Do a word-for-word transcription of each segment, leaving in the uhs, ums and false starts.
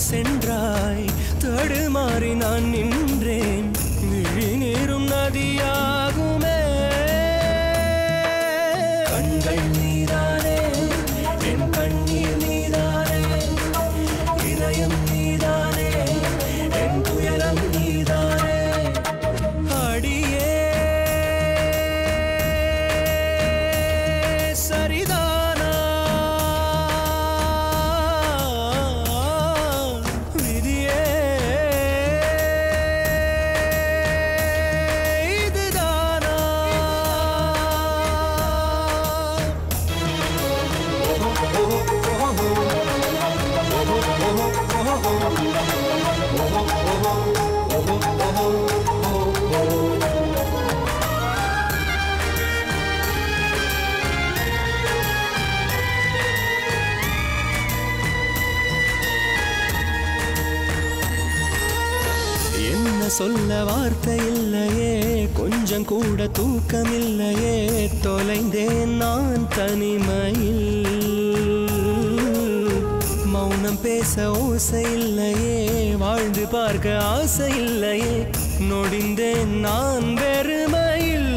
சென்றாய் தடுமாறி நான் நின்றேன் விழி நீரும் நதியாகுமே கண்கள் நீதானே என் கண்ணீர் நீதானே இதயம் நீதானே என் துயரம் நீதானே அடியே சரிதானா விதியே இதுதானா என்ன சொல்ல வார்த்தை இல்லையே கொஞ்சம் கூட தூக்கமில்லையே தொலைந்தேன் நான் தனிமையில் மௌனம் பேச ஓசை இல்லையே வாழ்ந்து பார்க்க ஆசை இல்லையே நொடிந்தேன் நான் வெறுமையில்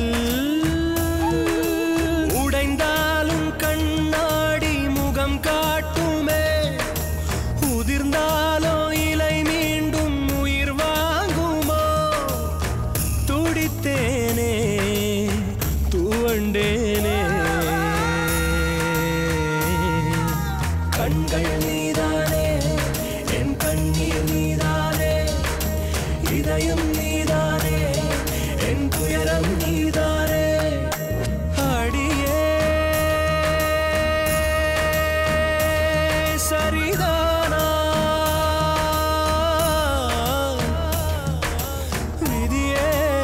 உடைந்தாலும் கண்ணாடி முகம் காட்டுமே உதிர்ந்தாலோ இலை மீண்டும் உயிர் வாங்குமோ துடித்தேனே துவண்டேனே கண்கள் நீதானே என் கண்ணீர் நீதானே இதயம் நீதானே என் துயரம் நீதானே அடியே சரிதானா விதியே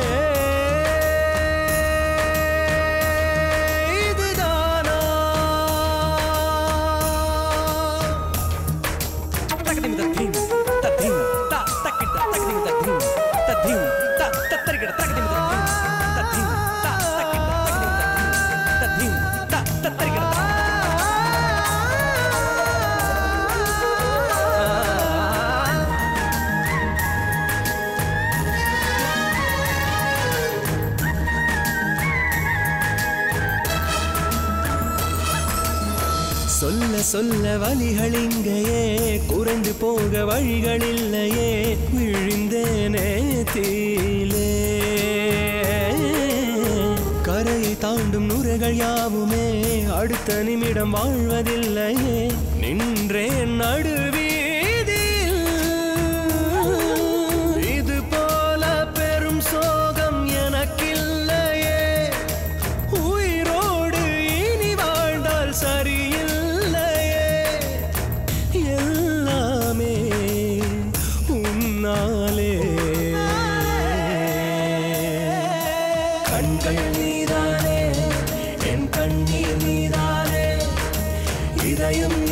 இதுதானா தக்கடிங்க தக்கடிங்க தக்கடிங்க தா தக்கட தக்கடிங்க தக்கடிங்க தக்கடிங்க தா தத்தரிகட தக்கடிங்க தக்கடிங்க தா தக்கட தக்கடிங்க தக்கடிங்க தா தத்தரிகட சொல்ல சொல்ல வலிகள் இங்கேயே குறைந்து போக வழிகள் இல்லையே விழுந்தேனே தீலே கரையை தாண்டும் நுரைகள் யாவுமே அடுத்த நிமிடம் வாழ்வதில்லையே நின்றேன் நடுவீதில் இது போல பெரும் சோகம் எனக்கில்லையே உயிரோடு இனி வாழ்ந்தால் சரியில்லை எல்லாமே உன்னாலே கண்கள் நீதானே என் கண்ணீர் நீதானே இதயம்